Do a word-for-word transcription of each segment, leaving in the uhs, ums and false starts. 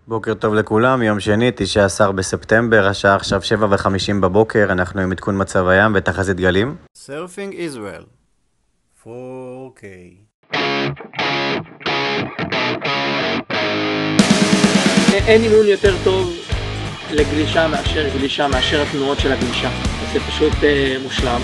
בוקר טוב לכולם, יום שני, תשעה עשר בספטמבר, השעה עכשיו שבע וחמישים בבוקר, אנחנו עם עדכון מצב הים ותחזית גלים. Surfing Israel פור קיי. אין אימון יותר טוב לגלישה מאשר גלישה, מאשר התנועות של הגלישה. זה פשוט אה, מושלם.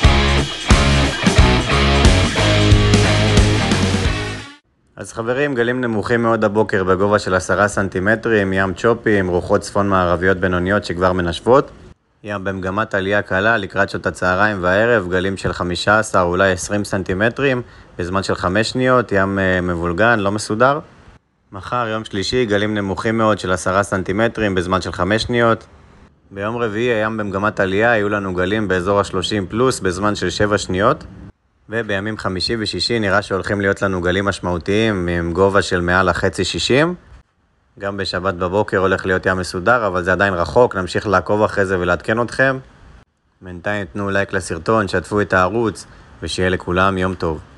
אז חברים, גלים נמוכים מאוד הבוקר בגובה של עשרה סנטימטרים, ים צ'ופים, רוחות צפון מערביות בינוניות שכבר מנשבות. ים במגמת עלייה קלה לקראת שעות הצהריים והערב, גלים של חמישה עשר אולי עשרים סנטימטרים, בזמן של חמש שניות, ים מבולגן, לא מסודר. מחר, יום שלישי, גלים נמוכים מאוד של עשרה סנטימטרים, בזמן של חמש שניות. ביום רביעי, הים במגמת עלייה, היו לנו גלים באזור ה-שלושים פלוס, בזמן של שבע שניות. ובימים חמישי ושישי נראה שהולכים להיות לנו גלים משמעותיים עם גובה של מעל החצי שישים. גם בשבת בבוקר הולך להיות ים מסודר, אבל זה עדיין רחוק, נמשיך לעקוב אחרי זה ולעדכן אתכם. בינתיים תנו לייק לסרטון, שתפו את הערוץ, ושיהיה לכולם יום טוב.